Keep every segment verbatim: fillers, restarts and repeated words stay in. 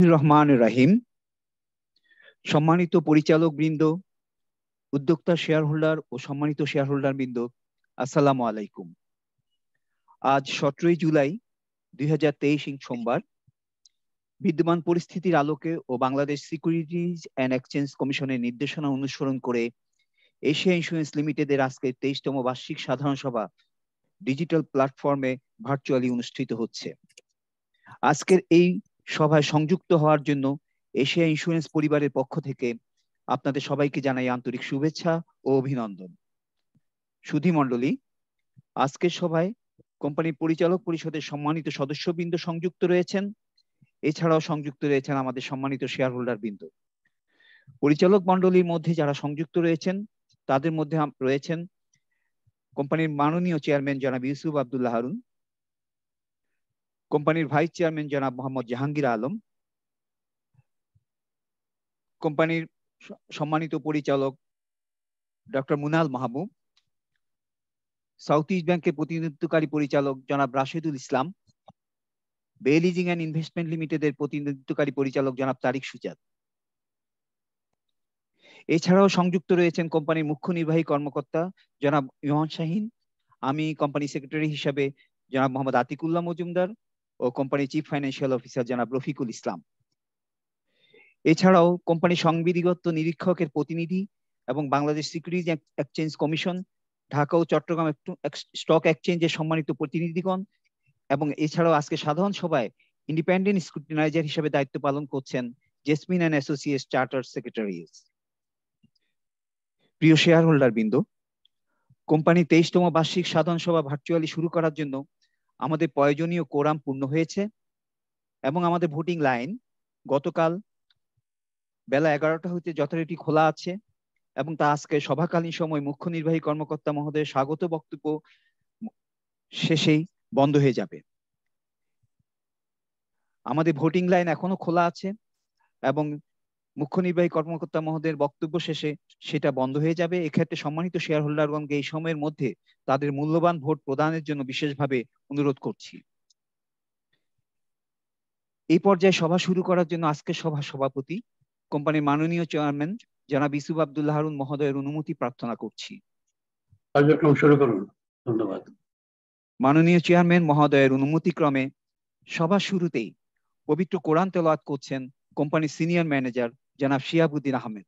রহমান রাহিম। সম্মানিত পরিচালক বৃন্দ, উদ্যোক্তা শেয়ার হোল্ডার ও সম্মানিত শেয়ার হোল্ডার বৃন্দ, আসসালামু আলাইকুম। আজ সতেরোই জুলাই দুই হাজার তেইশ সোমবার। বিদ্যমান পরিস্থিতির আলোকে ও বাংলাদেশ সিকিউরিটিজ অ্যান্ড এক্সচেঞ্জ কমিশনের নির্দেশনা অনুসরণ করে এশিয়া ইন্স্যুরেন্স লিমিটেডের আজকের তেইশতম বার্ষিক সাধারণ সভা ডিজিটাল প্ল্যাটফর্মে ভার্চুয়ালি অনুষ্ঠিত হচ্ছে। আজকের এই সভায় সংযুক্ত হওয়ার জন্য এশিয়া ইন্স্যুরেন্স পরিবারের পক্ষ থেকে আপনাদের সবাইকে জানাই আন্তরিক শুভেচ্ছা ও অভিনন্দন। সুধী মণ্ডলী, আজকের সভায় কোম্পানির পরিচালক পরিষদের সম্মানিত সদস্যবৃন্দ সংযুক্ত রয়েছেন। এছাড়াও সংযুক্ত রয়েছেন আমাদের সম্মানিত শেয়ার হোল্ডার বৃন্দ। পরিচালক মণ্ডলীর মধ্যে যারা সংযুক্ত রয়েছেন তাদের মধ্যে রয়েছেন কোম্পানির মাননীয় চেয়ারম্যান জনাব ইউসুফ আব্দুল্লাহ হারুন, কোম্পানির ভাইস চেয়ারম্যান জনাব মোহাম্মদ জাহাঙ্গীর আলম, কোম্পানির সম্মানিত পরিচালক doctor Munal Mahbub, South East ব্যাংকের প্রতিনিধিত্বকারী পরিচালক জনাব রাশেদুল ইসলাম, বে লিজিং অ্যান্ড ইনভেস্টমেন্ট লিমিটেডের প্রতিনিধিত্বকারী পরিচালক জনাব তারিক সুজাত। এছাড়াও সংযুক্ত রয়েছেন কোম্পানির মুখ্য নির্বাহী কর্মকর্তা জনাব ইমন শাহিন, আমি কোম্পানি সেক্রেটারি হিসাবে জনাব মোহাম্মদ আতিকুল্লাহ মজুমদার ও কোম্পানির চিফ ফাইন্যান্সিয়াল অফিসার জনাব রফিকুল ইসলাম। এছাড়াও কোম্পানির সংবিধিগত নিরীক্ষকের প্রতিনিধি এবং Bangladesh Securities Exchange Commission, Dhaka ও চট্টগ্রাম স্টক এক্সচেঞ্জের সম্মানিত প্রতিনিধিগণ এবং এছাড়াও আজকে সাধারণ সভায় ইন্ডিপেন্ডেন্ট স্ক্রুটিনাইজার হিসেবে দায়িত্ব পালন করছেন Jesmin and Associates Chartered Secretaries. প্রিয় শেয়ার হোল্ডার বৃন্দ, কোম্পানি তেইশতম বার্ষিক সাধারণ সভা ভার্চুয়ালি শুরু করার জন্য আমাদের প্রয়োজনীয় কোরাম পূর্ণ হয়েছে এবং আমাদের ভোটিং লাইন গতকাল বেলা এগারোটা হইতে যথারীতি খোলা আছে এবং তা আজকে সভাকালীন সময় মুখ্য নির্বাহী কর্মকর্তা মহোদয় স্বাগত বক্তব্য শেষেই বন্ধ হয়ে যাবে। আমাদের ভোটিং লাইন এখনো খোলা আছে এবং মুখ্য নির্বাহী কর্মকর্তা মহোদয়ের বক্তব্য শেষে সেটা বন্ধ হয়ে যাবে। এক্ষেত্রে সম্মানিত শেয়ার হোল্ডারগণকে এই সময়ের মধ্যে তাদের মূল্যবান ভোট প্রদানের জন্য বিশেষভাবে অনুরোধ করছি। এই পর্যায়ে সভা শুরু করার জন্য আজকের সভা সভাপতি কোম্পানির মাননীয় চেয়ারম্যান জনাব ইউসুফ আব্দুল্লাহ হারুন মহোদয়ের অনুমতি প্রার্থনা করছি। শুরু করুন। ধন্যবাদ। মাননীয় চেয়ারম্যান মহোদয়ের অনুমতি ক্রমে সভা শুরুতেই পবিত্র কোরআন তেলাওয়াত করছেন কোম্পানির সিনিয়র ম্যানেজার জনাব শিহাবুদ্দিন আহমেদ।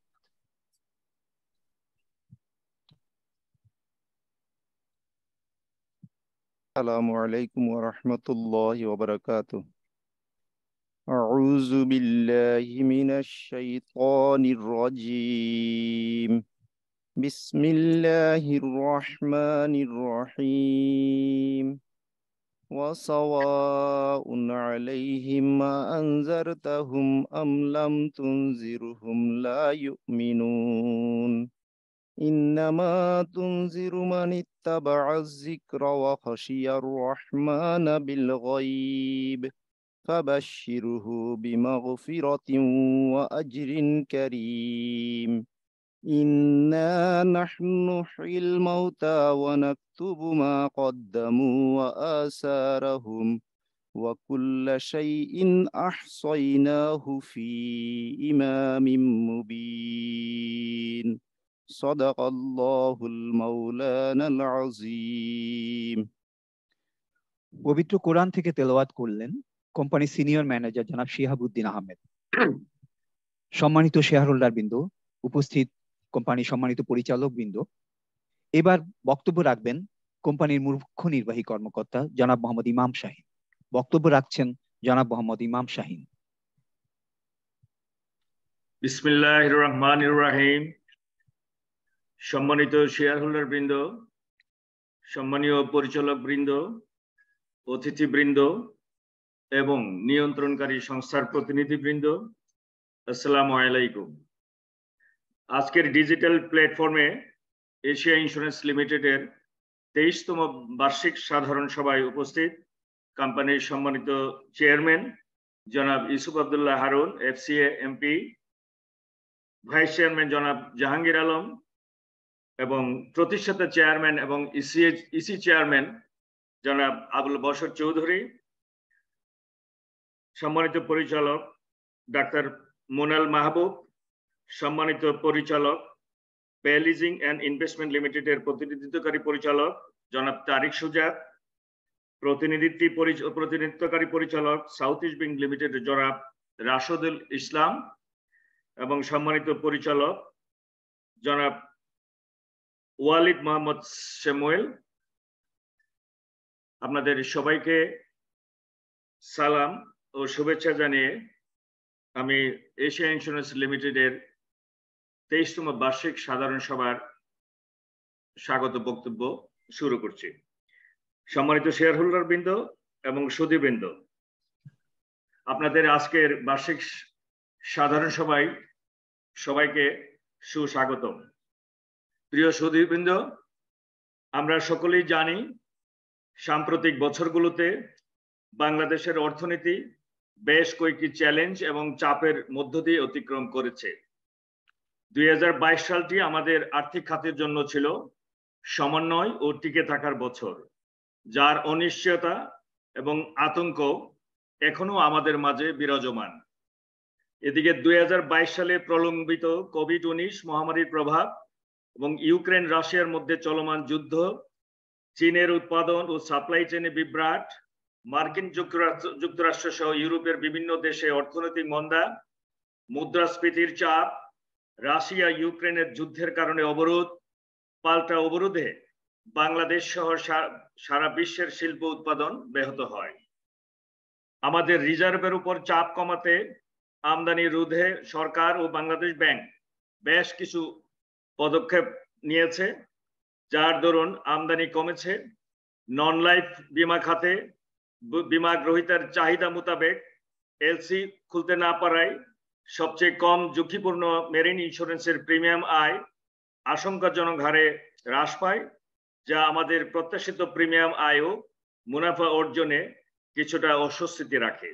আসসালামু আলাইকুম ওয়া রাহমাতুল্লাহি ওয়া বারাকাতুহু। আউযু বিল্লাহি মিনাশ শাইতানির রাজীম। বিসমিল্লাহির রহমানির রহিম। ওয়া সাওয়াউন আলাইহিম আনজারতাহুম আম লাম তুনজিরহুম লা ইউমিনুন। ইন্নামা তুনজিরু মান ইত্তাবাআয যিকরা ওয়া খাশিয়ার রাহমানা বিল গায়ব ফাবাশশিরহু বিমাগফিরাতিন ওয়া আজরিন কারীম। ইন্না নাহনু নুহয়িল মাউতা ওয়া নাকতুবু মা কদ্দামু ওয়া আসারাহুম ওয়া কুল্লা শাইইন আহসায়নাহু ফি ইমামিম মুবিন। সাদাকাল্লাহুল মাওলানাল আযীম। পবিত্র কোরআন থেকে তেলাওয়াত করলেন কোম্পানির সিনিয়র ম্যানেজার জনাব শিহাবুদ্দিন আহমেদ। সম্মানিত শেয়ার হোল্ডার বৃন্দ, উপস্থিত কোম্পানির সম্মানিত পরিচালক বৃন্দ, এবার বক্তব্য রাখবেন কোম্পানির মুখ্য নির্বাহী কর্মকর্তা জনাব মোহাম্মদ ইমাম শাহিন। বক্তব্য রাখছেন জনাব মোহাম্মদ ইমাম শাহিন। বিসমিল্লাহির রহমানির রহিম। সম্মানিত শেয়ার হোল্ডার বৃন্দ, সম্মানীয় পরিচালক বৃন্দ, অতিথিবৃন্দ এবং নিয়ন্ত্রণকারী সংস্থার প্রতিনিধিবৃন্দ, আসসালামু আলাইকুম। আজকের ডিজিটাল প্ল্যাটফর্মে এশিয়া ইন্স্যুরেন্স লিমিটেডের তেইশতম বার্ষিক সাধারণ সভায় উপস্থিত কোম্পানির সম্মানিত চেয়ারম্যান জনাব Yusuf Abdullah Harun FCA MP, vice chairman জনাব জাহাঙ্গীর আলম এবং প্রতিষ্ঠাতা চেয়ারম্যান এবং ইসি চেয়ারম্যান জনাব আবুল বশর চৌধুরী, সম্মানিত পরিচালক ডাক্তার মোনাল মাহবুব, সম্মানিত পরিচালক পে লিজিং অ্যান্ড ইনভেস্টমেন্ট লিমিটেডের প্রতিনিধিত্বকারী পরিচালক জনাব তারিক সুজাত, প্রতিনিধিত্ব প্রতিনিধিত্বকারী পরিচালক সাউথ ইস্ট উইং লিমিটেডের জনাব রাশেদুল ইসলাম এবং সম্মানিত পরিচালক জনাব ওয়ালিদ মোহাম্মদ সামুয়েল। আপনাদের সবাইকে সালাম ও শুভেচ্ছা জানিয়ে আমি এশিয়া ইন্স্যুরেন্স লিমিটেডের তেইশতম বার্ষিক সাধারণ সভার স্বাগত বক্তব্য শুরু করছি। সম্মানিত শেয়ার হোল্ডার বৃন্দ এবং সুধীবৃন্দ, আপনাদের আজকের বার্ষিক সাধারণ সভায় সবাইকে সুস্বাগতম। প্রিয় সুধীবৃন্দ, আমরা সকলেই জানি সাম্প্রতিক বছরগুলোতে বাংলাদেশের অর্থনীতি বেশ কয়েকটি চ্যালেঞ্জ এবং চাপের মধ্য দিয়ে অতিক্রম করেছে। দুই হাজার বাইশ সালটি আমাদের আর্থিক খাতের জন্য ছিল সমন্বয় ও টিকে থাকার বছর, যার অনিশ্চয়তা এবং আতঙ্ক এখনো আমাদের মাঝে বিরাজমান। এদিকে দুই হাজার বাইশ সালে প্রলম্বিত কোভিড উনিশ মহামারীর প্রভাব এবং ইউক্রেন রাশিয়ার মধ্যে চলমান যুদ্ধ, চীনের উৎপাদন ও সাপ্লাই চেনে বিভ্রাট, মার্কিন যুক্তরাষ্ট্র যুক্তরাষ্ট্র সহ ইউরোপের বিভিন্ন দেশে অর্থনৈতিক মন্দা, মুদ্রাস্ফীতির চাপ, রাশিয়া ইউক্রেনের যুদ্ধের কারণে অবরোধ, পাল্টা অবরোধে বাংলাদেশ সহ সারা বিশ্বের শিল্প উৎপাদন ব্যাহত হয়। আমাদের রিজার্ভের উপর চাপ কমাতে আমদানি রোধে সরকার ও বাংলাদেশ ব্যাংক বেশ কিছু পদক্ষেপ নিয়েছে, যার দরুন আমদানি কমেছে। নন লাইফ বিমা খাতে বিমা গ্রহীতার চাহিদা মোতাবেক এলসি খুলতে না পারায় সবচেয়ে কম ঝুঁকিপূর্ণ মেরিন ইন্স্যুরেন্সের প্রিমিয়াম আয় আশঙ্কাজনক হারে হ্রাস পায়, যা আমাদের প্রত্যাশিত প্রিমিয়াম আয় ও মুনাফা অর্জনে কিছুটা অস্বস্তিতে রাখে।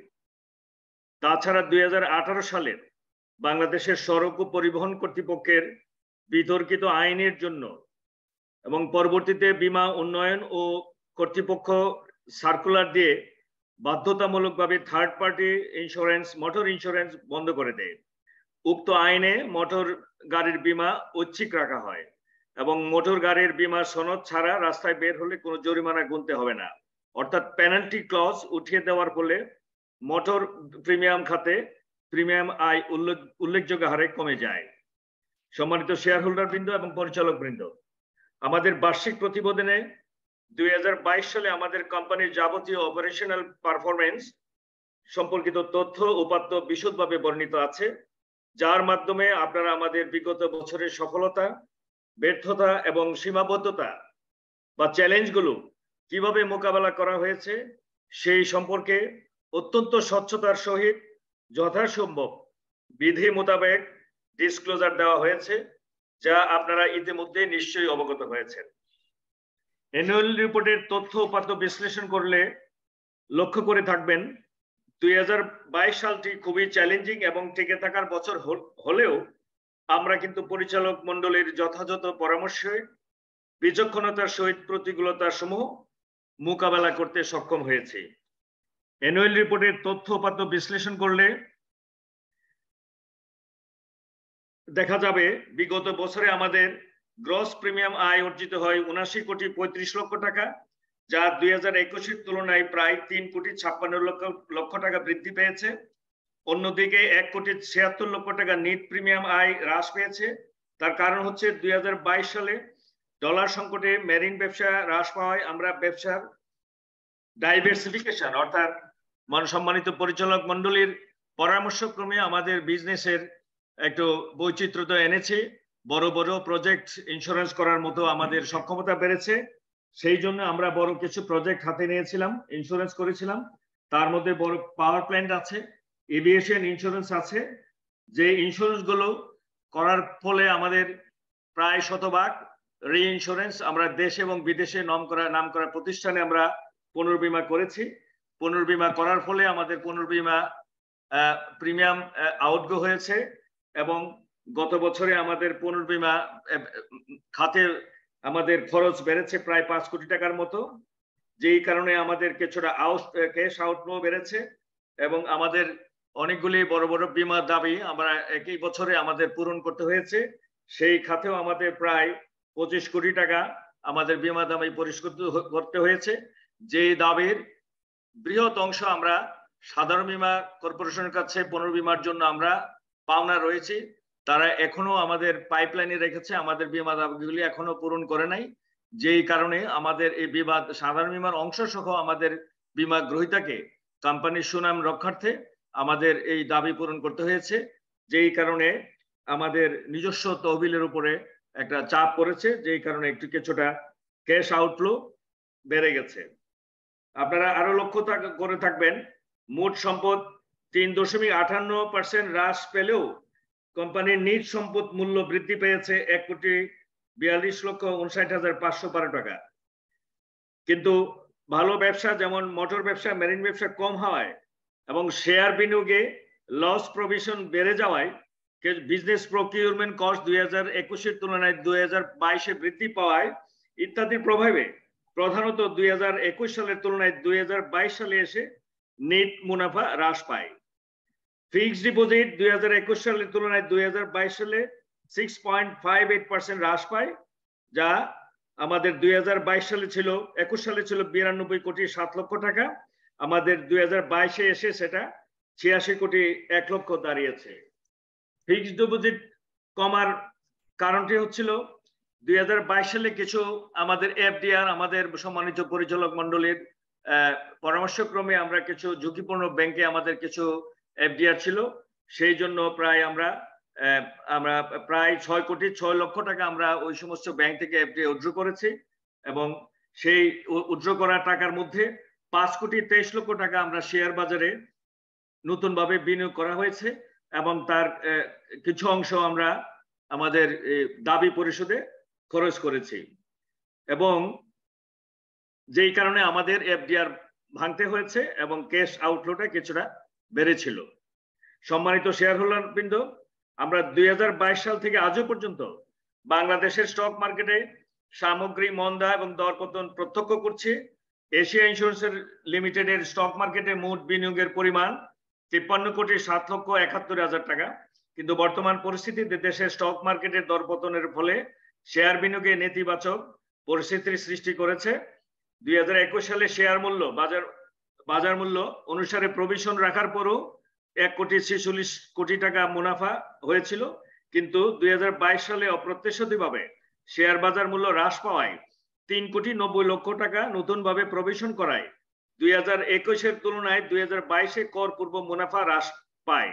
তাছাড়া দুই হাজার আঠারো সালের বাংলাদেশের সড়ক ও পরিবহন কর্তৃপক্ষের বিতর্কিত আইনের জন্য এবং পরবর্তীতে বিমা উন্নয়ন ও কর্তৃপক্ষ সার্কুলার দিয়ে বাধ্যতামূলকভাবে third party insurance motor insurance বন্ধ করে দেয়। উক্ত আইনে মোটর গাড়ির বিমা ঐচ্ছিক রাখা হয় এবং মোটর গাড়ির বিমা সনদ ছাড়া রাস্তায় বের হলে কোনো জরিমানা গুনতে হবে না, অর্থাৎ পেনাল্টি ক্লজ উঠিয়ে দেওয়ার ফলে মোটর প্রিমিয়াম খাতে প্রিমিয়াম আয় উল্লেখ উল্লেখযোগ্য হারে কমে যায়। সম্মানিত শেয়ার হোল্ডার বৃন্দ এবং পরিচালক বৃন্দ, আমাদের বার্ষিক প্রতিবেদনে দুই হাজার বাইশ সালে আমাদের কোম্পানির যাবতীয় অপারেশনাল পারফরমেন্স সম্পর্কিত তথ্য উপাত্ত বিশদভাবে বর্ণিত আছে, যার মাধ্যমে আপনারা আমাদের বিগত বছরের সফলতা, ব্যর্থতা এবং সীমাবদ্ধতা বা চ্যালেঞ্জগুলো কিভাবে মোকাবেলা করা হয়েছে সেই সম্পর্কে অত্যন্ত স্বচ্ছতার সহিত যথাসম্ভব বিধি মোতাবেক ডিসক্লোজার দেওয়া হয়েছে, যা আপনারা ইতিমধ্যে নিশ্চয়ই অবগত হয়েছেন। অ্যানুয়াল রিপোর্টের তথ্য উপাত্ত বিশ্লেষণ করলে লক্ষ্য করে থাকবেন দুই হাজার বাইশ সালটি খুবই চ্যালেঞ্জিং এবং টিকে থাকার বছর হলেও আমরা কিন্তু পরিচালক মন্ডলীর যথাযথ পরামর্শে বিচক্ষণতার সহিত প্রতিকূলতা সমূহ মোকাবেলা করতে সক্ষম হয়েছি। অ্যানুয়াল রিপোর্টের তথ্য উপাত্ত বিশ্লেষণ করলে দেখা যাবে বিগত বছরে আমাদের গ্রস প্রিমিয়াম আয় অর্জিত হয় উনাশি কোটি পঁয়ত্রিশ লক্ষ টাকা, যা দুই হাজার একুশের তুলনায় প্রায় তিন কোটি ছাপ্পান্ন লক্ষ লক্ষ টাকা বৃদ্ধি পেয়েছে। অন্যদিকে এক কোটি ছিয়াত্তর লক্ষ টাকা নিট প্রিমিয়াম আয় হ্রাস পেয়েছে। তার কারণ হচ্ছে দুই হাজার বাইশ সালে ডলার সংকটে মেরিন ব্যবসা হ্রাস পাওয়ায় আমরা ব্যবসার ডাইভার্সিফিকেশন অর্থাৎ মান সম্মানিত পরিচালক মন্ডলীর পরামর্শক্রমে আমাদের বিজনেসের একটু বৈচিত্র্যতা এনেছে। বড় বড় প্রজেক্ট ইন্স্যুরেন্স করার মতো আমাদের সক্ষমতা বেড়েছে, সেই জন্য আমরা বড় কিছু প্রজেক্ট হাতে নিয়েছিলাম, ইন্স্যুরেন্স করেছিলাম। তার মধ্যে বড় পাওয়ার প্ল্যান্ট আছে, এভিয়েশন ইন্স্যুরেন্স আছে, যে ইন্স্যুরেন্স গুলো করার ফলে আমাদের প্রায় শতভাগ রি ইন্স্যুরেন্স আমরা দেশ এবং বিদেশে নাম করা নাম করা প্রতিষ্ঠানে আমরা পুনর্বীমা করেছি। পুনর্বীমা করার ফলে আমাদের পুনর্বীমা প্রিমিয়াম আউটগো হয়েছে এবং গত বছরে আমাদের পুনর্বীমা খাতের আমাদের খরচ বেড়েছে প্রায় পাঁচ কোটি টাকার মতো, যেই কারণে আমাদের কিছুটা আউট ক্যাশ আউটফ্লো বেড়েছে এবং আমাদের অনেকগুলি বড় বড় বীমার দাবি আমরা একই বছরে আমাদের পূরণ করতে হয়েছে। সেই খাতেও আমাদের প্রায় পঁচিশ কোটি টাকা আমাদের বীমা দাবি পরিশোধ করতে হয়েছে। যে দাবির বৃহৎ অংশ আমরা সাধারণ বীমা কর্পোরেশনের কাছে পুনর্বীমার জন্য আমরা পাওনা রয়েছি। তারা এখনো আমাদের পাইপলাইনে রেখেছে, আমাদের বীমা দাবিগুলি এখনো পূরণ করে নাই। যেই কারণে আমাদের এই বীমা সাধারণ বীমার অংশ সহ আমাদের বীমা গ্রহীতাকে কোম্পানির সুনাম রক্ষার্থে আমাদের এই দাবি পূরণ করতে হয়েছে। যেই কারণে আমাদের নিজস্ব তহবিলের উপরে একটা চাপ পড়েছে, যেই কারণে একটু কিছুটা ক্যাশ আউটফ্লো বেড়ে গেছে। আপনারা আরো লক্ষ্য করে থাকবেন, মোট সম্পদ তিন দশমিক আটান্ন পার্সেন্ট হ্রাস পেলেও কোম্পানির নিজ সম্পদ মূল্য বৃদ্ধি পেয়েছে এক কোটি বিয়াল্লিশ লক্ষ উনষাট হাজার পাঁচশো বারো টাকা। কিন্তু ভালো ব্যবসা যেমন মোটর ব্যবসা, মেরিন ব্যবসা কম হওয়ায় এবং শেয়ার বিনিয়োগে লস প্রভিশন বেড়ে যাওয়ায় বিজনেস প্রকিউরমেন্ট কস্ট দুই হাজার একুশের তুলনায় দুই হাজার বাইশে বৃদ্ধি পাওয়ায় ইত্যাদির প্রভাবে প্রধানত দুই হাজার একুশ সালের তুলনায় দুই হাজার বাইশ সালে এসে নেট মুনাফা হ্রাস পায়। ফিক্সড ডিপোজিট দুই হাজার একুশ সালের তুলনায় দুই হাজার বাইশ সালে six point five eight percent হ্রাস পায়, যা আমাদের দুই হাজার বাইশ সালে ছিল একুশ সালে ছিল বিরানব্বই কোটি সাত লক্ষ টাকা, আমাদের দুই হাজার বাইশে এসে সেটা ছিয়াশি কোটি এক লক্ষ দাঁড়িয়েছে। ফিক্সড ডিপোজিট কমার কারণটি হচ্ছিল দুই হাজার বাইশ সালে কিছু আমাদের এফডিআর আমাদের সম্মানিত পরিচালক মন্ডলীর পরামর্শক্রমে আমরা কিছু ঝুঁকিপূর্ণ ব্যাংকে আমাদের কিছু এফডিআর ছিল, সেই জন্য প্রায় আমরা আমরা প্রায় ছয় কোটি ছয় লক্ষ টাকা আমরা ওই সমস্ত ব্যাংক থেকে এফডিআর উইথড্র করেছি এবং সেই উইথড্র করা টাকার মধ্যে পাঁচ কোটি তেইশ লক্ষ টাকা আমরা শেয়ার বাজারে নতুন ভাবে বিনিয়োগ করা হয়েছে এবং তার কিছু অংশ আমরা আমাদের দাবি পরিশোধে খরচ করেছি এবং যেই কারণে আমাদের এফডিআর ভাঙতে হয়েছে এবং ক্যাশ আউটফ্লোটা কিছুটা বেড়েছিল। সম্মানিত শেয়ার হোল্ডার বৃন্দ, আমরা দুই হাজার বাইশ সাল থেকে আজও পর্যন্ত বাংলাদেশের স্টক মার্কেটে সামগ্রিক মন্দা এবং দরপতন প্রত্যক্ষ করছি। এশিয়া ইন্স্যুরেন্স লিমিটেডের স্টক মার্কেটে মোট বিনিয়োগের পরিমাণ তিপ্পান্ন কোটি সাত লক্ষ একাত্তর হাজার টাকা, কিন্তু বর্তমান পরিস্থিতিতে দেশের স্টক মার্কেটের দরপতনের ফলে শেয়ার বিনিয়োগে নেতিবাচক পরিস্থিতির সৃষ্টি করেছে। দুই হাজার একুশ সালে শেয়ার মূল্য বাজার বাজার মূল্য অনুসারে প্রভিশন রাখার পরও এক কোটি ছেচল্লিশ কোটি টাকা মুনাফা হয়েছিল, কিন্তু দুই হাজার বাইশ সালে অপ্রত্যাশিতভাবে শেয়ার বাজার মূল্য হ্রাস পাওয়ায় তিন কোটি নব্বই লক্ষ টাকা নতুন ভাবে প্রভিশন করায় দুই হাজার একুশের তুলনায় দুই হাজার বাইশে কর পূর্ব মুনাফা হ্রাস পায়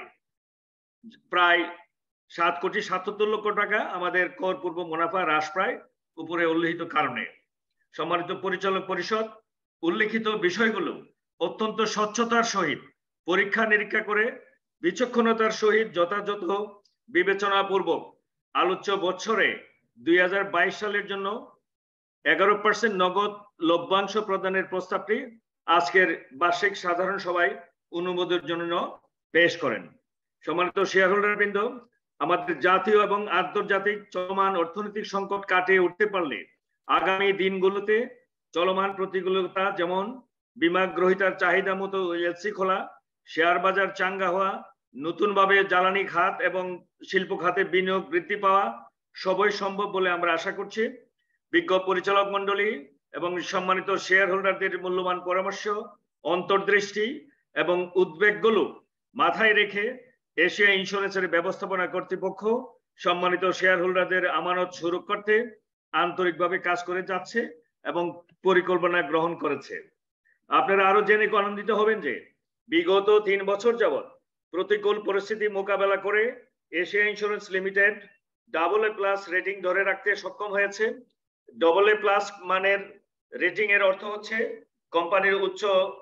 প্রায় সাত কোটি সাতাত্তর লক্ষ টাকা। আমাদের কর পূর্ব মুনাফা হ্রাস পায় উপরে উল্লেখিত কারণে। সম্মানিত পরিচালক পরিষদ উল্লেখিত বিষয়গুলো অত্যন্ত স্বচ্ছতার সহিত পরীক্ষা নিরীক্ষা করে বিচক্ষণতার সহিত যথাযথ বিবেচনাপূর্বক আলোচ্য বছরে দুই হাজার বাইশ সালের জন্য এগারো পার্সেন্ট নগদ লভ্যাংশ প্রদানের প্রস্তাবটি আজকের বার্ষিক সাধারণ সভায় অনুমোদনের জন্য পেশ করেন। সম্মানিত শেয়ার হোল্ডার বৃন্দ, আমাদের জাতীয় এবং আন্তর্জাতিক চলমান অর্থনৈতিক সংকট কাটিয়ে উঠতে পারলে আগামী দিনগুলোতে চলমান প্রতিকূলতা যেমন বীমা গ্রহীতার চাহিদা মতো এলসি খোলা, শেয়ার বাজার চাঙ্গা হওয়া, নতুন ভাবে জ্বালানি খাত এবং শিল্প খাতে বিনিয়োগ বৃদ্ধি পাওয়া সবই সম্ভব বলে আমরা আশা করছি। বিজ্ঞ পরিচালক মন্ডলী এবং সম্মানিত শেয়ার হোল্ডারদের মূল্যবান পরামর্শ, অন্তর্দৃষ্টি এবং উদ্বেগগুলো মাথায় রেখে এশিয়া ইন্স্যুরেন্সের ব্যবস্থাপনা কর্তৃপক্ষ সম্মানিত শেয়ার হোল্ডারদের আমানত সুরক্ষার্থে আন্তরিকভাবে কাজ করে যাচ্ছে এবং পরিকল্পনা গ্রহণ করেছে। আপনারা আরো জেনে আনন্দিত হবেন যে বিগত তিন বছর যাবৎ প্রতিকূল পরিস্থিতি মোকাবেলা করে Asia Insurance Limited double A plus rating ধরে রাখতে সক্ষম হয়েছে। ডবল এ প্লাস মানের রেটিং এর অর্থ হচ্ছে কোম্পানির উচ্চ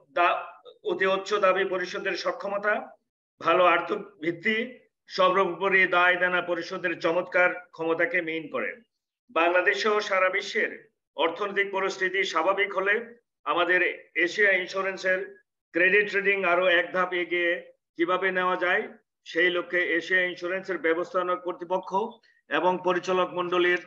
অতি উচ্চ দাবি পরিশোধের সক্ষমতা, ভালো আর্থিক ভিত্তি, সর্বোপরি দায় দেনা পরিশোধের চমৎকার ক্ষমতাকে মিন করে। বাংলাদেশ সহ সারা বিশ্বের অর্থনৈতিক পরিস্থিতি স্বাভাবিক হলে আমাদের এশিয়া ইন্স্যুরেন্সের ক্রেডিট রেটিং আরো এক ধাপ এগিয়ে কিভাবে নেওয়া যায় সেই লক্ষ্যে এশিয়া ইন্স্যুরেন্সের ব্যবস্থাপনা কর্তৃপক্ষ এবং পরিচালক মন্ডলীর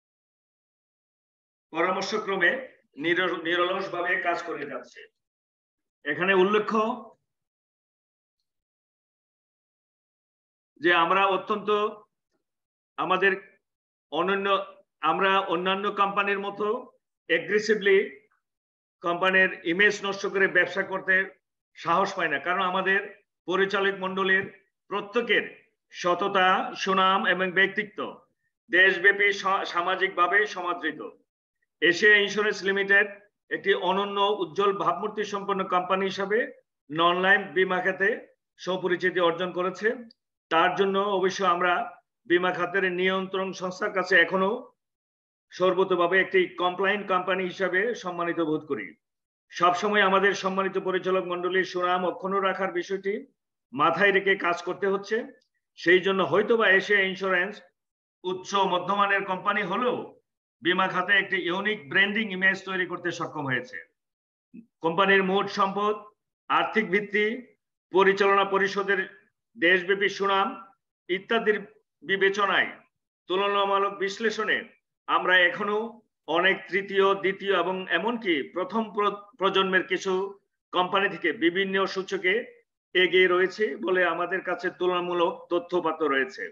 পরামর্শক্রমে নিরলসভাবে কাজ করে যাচ্ছে। এখানে উল্লেখ্য যে আমরা অত্যন্ত আমাদের অনন্য আমরা অন্যান্য কোম্পানির মতো এগ্রেসিভলি কোম্পানির ইমেজ নষ্ট করে ব্যবসা করতে সাহস পায় না, কারণ আমাদের পরিচালক মণ্ডলীর প্রত্যেকের সততা, সুনাম এবং ব্যক্তিত্ব দেশব্যাপী সামাজিকভাবে সমাদৃত। এশিয়া ইন্স্যুরেন্স লিমিটেড একটি অনন্য উজ্জ্বল ভাবমূর্তি সম্পন্ন কোম্পানি হিসাবে নন লাইফ বীমা খাতে সুপরিচিতি অর্জন করেছে। তার জন্য অবশ্য আমরা বীমা খাতের নিয়ন্ত্রণ সংস্থার কাছে এখনো সর্বতভাবে একটি কমপ্লায়েন্ট কোম্পানি হিসাবে সম্মানিত বোধ করি। সবসময় আমাদের সম্মানিত পরিচালক মণ্ডলীর সুনাম অক্ষুণ্ণ রাখার বিষয়টি মাথায় রেখে কাজ করতে হচ্ছে। সেই জন্য হয়তোবা এশিয়া ইন্স্যুরেন্স উচ্চ মধ্যমানের কোম্পানি হলেও বীমা খাতে একটি ইউনিক ব্র্যান্ডিং ইমেজ তৈরি করতে সক্ষম হয়েছে। কোম্পানির মোট সম্পদ, আর্থিক ভিত্তি, পরিচালনা পরিষদের দেশব্যাপী সুনাম ইত্যাদির বিবেচনায় তুলনামূলক বিশ্লেষণে আমরা এখনো অনেক তৃতীয়, দ্বিতীয় এবং এমনকি প্রথম প্রজন্মের কিছু কোম্পানি থেকে বিভিন্ন সূচকে এগিয়ে রয়েছে বলে আমাদের কাছে তুলনামূলক তথ্যপাত্র রয়েছে।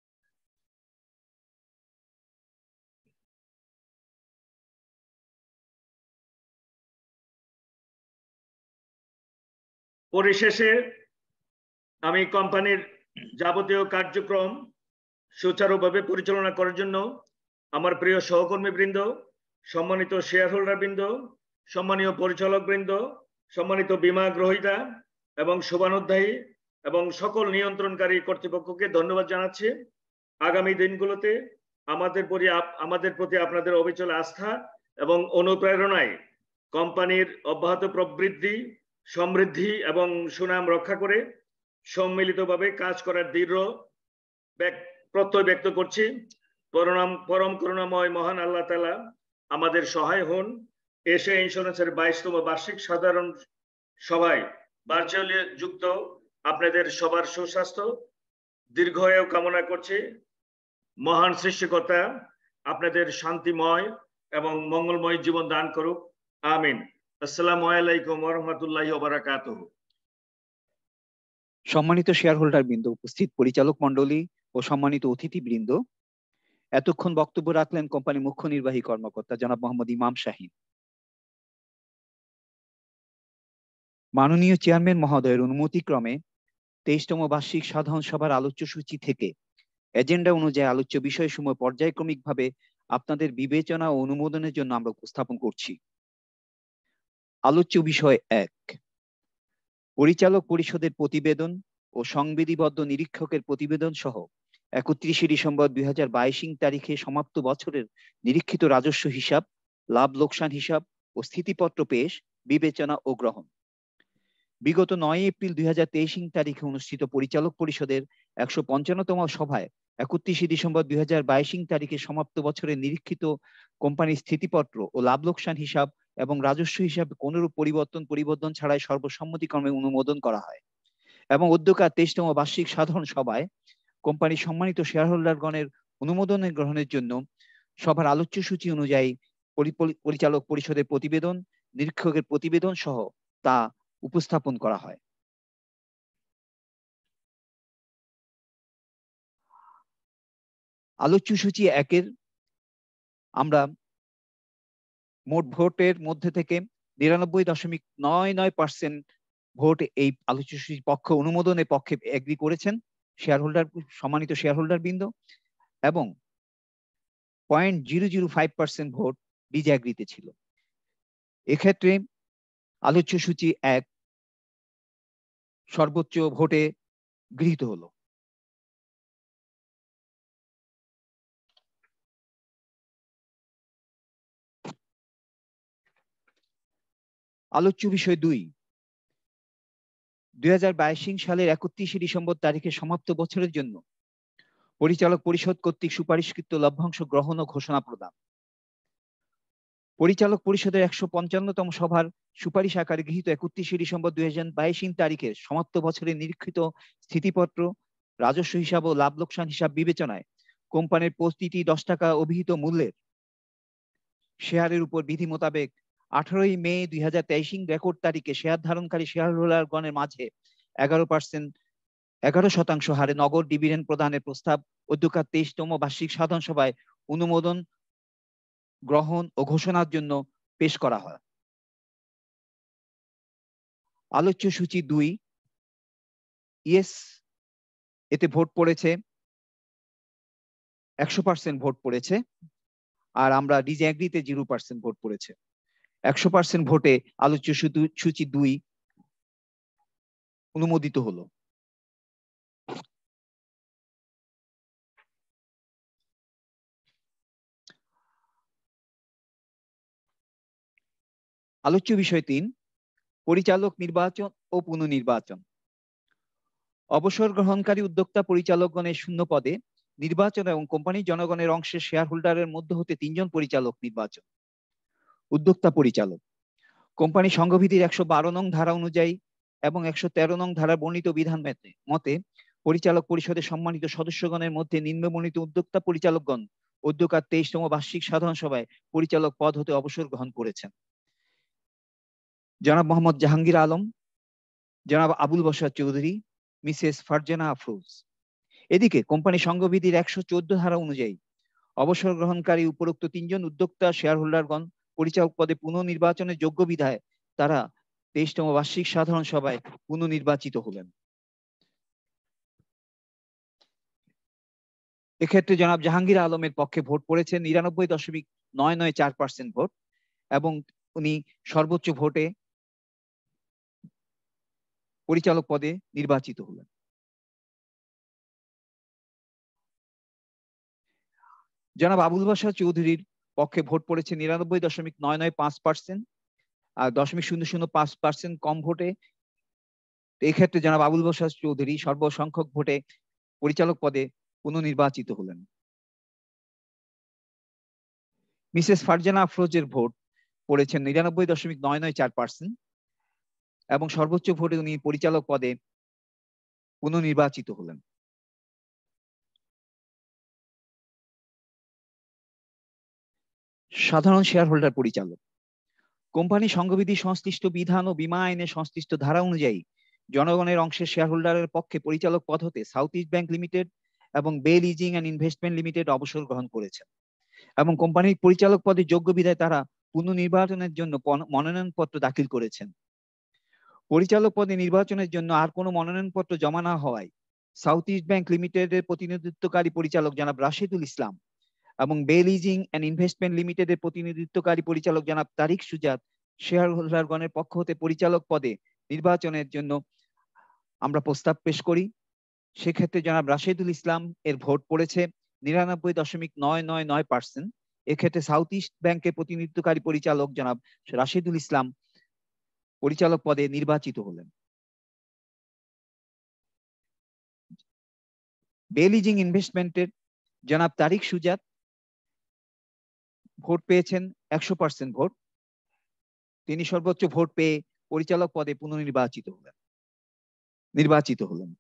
পরিশেষে আমি কোম্পানির যাবতীয় কার্যক্রম সুচারুভাবে পরিচালনা করার জন্য আমার প্রিয় সহকর্মী বৃন্দ, সম্মানিত শেয়ার হোল্ডার বৃন্দ, সম্মানীয় পরিচালক বৃন্দ, সম্মানিত বীমা গ্রহীতা এবং শুভানুধ্যায়ী এবং সকল নিয়ন্ত্রণকারী কর্তৃপক্ষকে ধন্যবাদ জানাচ্ছি। আগামী দিনগুলোতে আমাদের প্রতি আমাদের প্রতি আপনাদের অবিচল আস্থা এবং অনুপ্রেরণায় কোম্পানির অব্যাহত প্রবৃদ্ধি, সমৃদ্ধি এবং সুনাম রক্ষা করে সম্মিলিতভাবে কাজ করার দৃঢ় প্রত্যয় ব্যক্ত করছি। পরম পরম করুণাময় মহান আল্লাহ তাআলা আমাদের সহায় হন। এশিয়া ইন্স্যুরেন্সের বাইশতম বার্ষিক সাধারণ সভায় ভার্চুয়ালি যুক্ত আপনাদের সবার সুস্বাস্থ্য, দীর্ঘায়ু কামনা করছি। মহান সৃষ্টিকর্তা আপনাদের শান্তিময় এবং মঙ্গলময় জীবন দান করুক, আমিন। আসসালামু আলাইকুম ওয়া রাহমাতুল্লাহি ওয়া বারাকাতুহু। সম্মানিত শেয়ার হোল্ডার বৃন্দ, উপস্থিত পরিচালক মণ্ডলী ও সম্মানিত অতিথি বৃন্দ, এতক্ষণ বক্তব্য রাখলেন কোম্পানির মুখ্য নির্বাহী কর্মকর্তা জনাব মোহাম্মদ ইমাম শাহীন। মাননীয় চেয়ারম্যান মহোদয়ের অনুমতিক্রমে তেইশতম বার্ষিক সাধারণ সভার আলোচ্য সূচি থেকে এজেন্ডা অনুযায়ী আলোচ্য বিষয়সমূহ পর্যায়ক্রমিকভাবে আপনাদের বিবেচনা ও অনুমোদনের জন্য আমরা উপস্থাপন করছি। আলোচ্য বিষয় এক, পরিচালক পরিষদের প্রতিবেদন ও সংবিধিবদ্ধ নিরীক্ষকের প্রতিবেদন সহ একত্রিশে ডিসেম্বর দুই হাজার বাইশ তারিখে সমাপ্ত বছরের নিরীক্ষিত রাজস্ব হিসাব, লাভ লোকসান হিসাব ও স্থিতিপত্র পেশ, বিবেচনা ও গ্রহণ। বিগত নয় এপ্রিল দুই হাজার তেইশ তারিখে অনুষ্ঠিত পরিচালক পরিষদের একশো পঞ্চান্নতম সভায় একত্রিশে ডিসেম্বর দুই হাজার বাইশ তারিখে সমাপ্ত বছরের নিরীক্ষিত কোম্পানির স্থিতিপত্র ও লাভ লোকসান হিসাব এবং রাজস্ব হিসাবে কোনরূপ পরিবর্তন পরিবর্তন ছাড়াই সর্বসম্মতিক্রমে অনুমোদন করা হয় এবং অধ্যক্ষার তেইশতম বার্ষিক সাধারণ সভায় কোম্পানির সম্মানিত শেয়ার হোল্ডারগণের অনুমোদনের গ্রহণের জন্য সভার আলোচ্য সূচি অনুযায়ী পরিচালক পরিষদের প্রতিবেদন, নিরীক্ষকের প্রতিবেদন সহ তা উপস্থাপন করা হয়। আলোচ্য সূচি একের আমরা মোট ভোটের মধ্যে থেকে নিরানব্বই দশমিক নয় নয় পার্সেন্ট ভোট এই আলোচ্য সূচির পক্ষ অনুমোদনের পক্ষে এগ্রি করেছেন শেয়ার হোল্ডার সম্মানিত শেয়ার হোল্ডার বৃন্দ, এবং point zero zero five percent vote ডিসএগ্রিতে ছিল। এক্ষেত্রে আলোচ্য সূচি এক সর্বোচ্চ ভোটে গৃহীত হলো। আলোচ্য বিষয় দুই, দুই হাজার বাইশ সালের একত্রিশে ডিসেম্বর তারিখে সমাপ্ত বছরের জন্য পরিচালক পরিষদ কর্তৃক সুপারিশকৃত লভ্যাংশ গ্রহণ ও ঘোষণা প্রদান। পরিচালক পরিষদের একশো পঞ্চান্নতম সভার সুপারিশ আকারে গৃহীত একত্রিশে ডিসেম্বর দুই হাজার বাইশ তারিখে সমাপ্ত বছরের নিরীক্ষিত স্থিতিপত্র, রাজস্ব হিসাব ও লাভ লোকসান হিসাব বিবেচনায় কোম্পানির প্রতিটি দশ টাকা অভিহিত মূল্যের শেয়ারের উপর বিধি মোতাবেক আঠারোই মে দুই হাজার তেইশ রেকর্ড তারিখে শেয়ার ধারণকারী শেয়ার হোল্ডারগণের মাঝে এগারো পার্সেন্ট এগারো শতাংশ হারে নগদ ডিভিডেন্ড প্রদানের প্রস্তাব অধ্যক্ষার তেইশতম বার্ষিক সাধারণ সভায় অনুমোদন গ্রহণ ও ঘোষণার জন্য পেশ করা হয়। আলোচ্য সূচি দুই, ইয়েস এতে ভোট পড়েছে একশো পার্সেন্ট ভোট পড়েছে, আর আমরা ডিসএগ্রিতে জিরো পার্সেন্ট ভোট পড়েছে। একশো পার্সেন্ট ভোটে আলোচ্য সূচি দুই অনুমোদিত হলো। আলোচ্য বিষয় তিন, পরিচালক নির্বাচন ও পুনর্নির্বাচন। অবসর গ্রহণকারী উদ্যোক্তা পরিচালকগণের শূন্য পদে নির্বাচন এবং কোম্পানির জনগণের অংশের শেয়ার হোল্ডারের মধ্য হতে তিনজন পরিচালক নির্বাচন। উদ্যোক্তা পরিচালক কোম্পানি সংঘবিধির একশো বারো নং ধারা অনুযায়ী এবং একশো তেরো নং ধারা বর্ণিত বিধান মতে পরিচালক পরিষদের সম্মানিত সদস্যগণের মধ্যে নিম্ন বর্ণিত উদ্যোক্তা পরিচালকগণ অধ্যক্ষার তেইশতম বার্ষিক সাধারণ সভায় পরিচালক পদ হতে অবসর গ্রহণ করেছেন। জনাব মোহাম্মদ জাহাঙ্গীর আলম, জনাব আবুল বশর চৌধুরী, মিসেস ফারজানা আফরোজ। এদিকে কোম্পানি সংঘবিধির একশো চোদ্দ ধারা অনুযায়ী অবসর গ্রহণকারী উপরোক্ত তিনজন উদ্যোক্তা শেয়ার হোল্ডারগণ পরিচালক পদে পুনর্নির্বাচনের যোগ্য বিধায় তারা তেইশতম বার্ষিক সাধারণ সভায় পুনর্নির্বাচিত হলেন। এক্ষেত্রে জনাব জাহাঙ্গীর আলমের পক্ষে ভোট পড়েছে নিরানব্বই দশমিক নয় নয় চার পার্সেন্ট ভোট এবং উনি সর্বোচ্চ ভোটে পরিচালক পদে নির্বাচিত হলেন। জনাব আবুল বাশার চৌধুরীর পক্ষে ভোট পড়েছে নিরানব্বই দশমিক নয় নয় পাঁচ পার্সেন্ট আর দশমিক শূন্য শূন্য পাঁচ পার্সেন্ট কম ভোটে। এই ক্ষেত্রে জনাব আবুল বাশার চৌধুরী সর্বসংখ্যক ভোটে পরিচালক পদে পুনর্নির্বাচিত হলেন। মিসেস ফারজানা আফরোজের ভোট পড়েছেন নিরানব্বই দশমিক নয় নয় চার পার্সেন্ট এবং সর্বোচ্চ ভোটে উনি পরিচালক পদে পুনর্নির্বাচিত হলেন। সাধারণ শেয়ার হোল্ডার পরিচালক কোম্পানি সংঘবিধি সংশ্লিষ্ট বিধান ও বীমা আইনের সংশ্লিষ্ট ধারা অনুযায়ী জনগণের অংশের শেয়ার হোল্ডারের পক্ষে পরিচালক পদ হতে সাউথ ইস্ট ব্যাংক লিমিটেড এবং বে লিজিং অ্যান্ড ইনভেস্টমেন্ট লিমিটেড অবসর গ্রহণ করেছেন এবং কোম্পানির পরিচালক পদে যোগ্য বিধায় তারা পুনর্নির্বাচনের জন্য মনোনয়নপত্র দাখিল করেছেন। পরিচালক পদে নির্বাচনের জন্য আর কোনো মনোনয়নপত্র জমা না হওয়ায় সাউথ ইস্ট ব্যাংক লিমিটেডের প্রতিনিধিত্বকারী পরিচালক জনাব রাশেদুল ইসলাম এবং বে লিজিং অ্যান্ড ইনভেস্টমেন্ট লিমিটেডের প্রতিনিধিত্বকারী পরিচালক জনাব তারিক সুজাত শেয়ার হোল্ডারগণের পক্ষ হতে পরিচালক পদে নির্বাচনের জন্য আমরা প্রস্তাব পেশ করি। সেক্ষেত্রে জনাব রাশেদুল ইসলাম এর ভোট পড়েছে নিরানব্বই দশমিক নয় নয় নয় পার্সেন্ট। এক্ষেত্রে সাউথ ইস্ট ব্যাংকের প্রতিনিধিত্বকারী পরিচালক জনাব রাশেদুল ইসলাম পরিচালক পদে নির্বাচিত হলেন। বে লিজিং ইনভেস্টমেন্টের জনাব তারিক সুজাত ভোট পেয়েছেন একশো পার্সেন্ট ভোট, তিনি সর্বোচ্চ ভোট পেয়ে পরিচালক পদে পুনর্নির্বাচিত হলেন নির্বাচিত হলেন।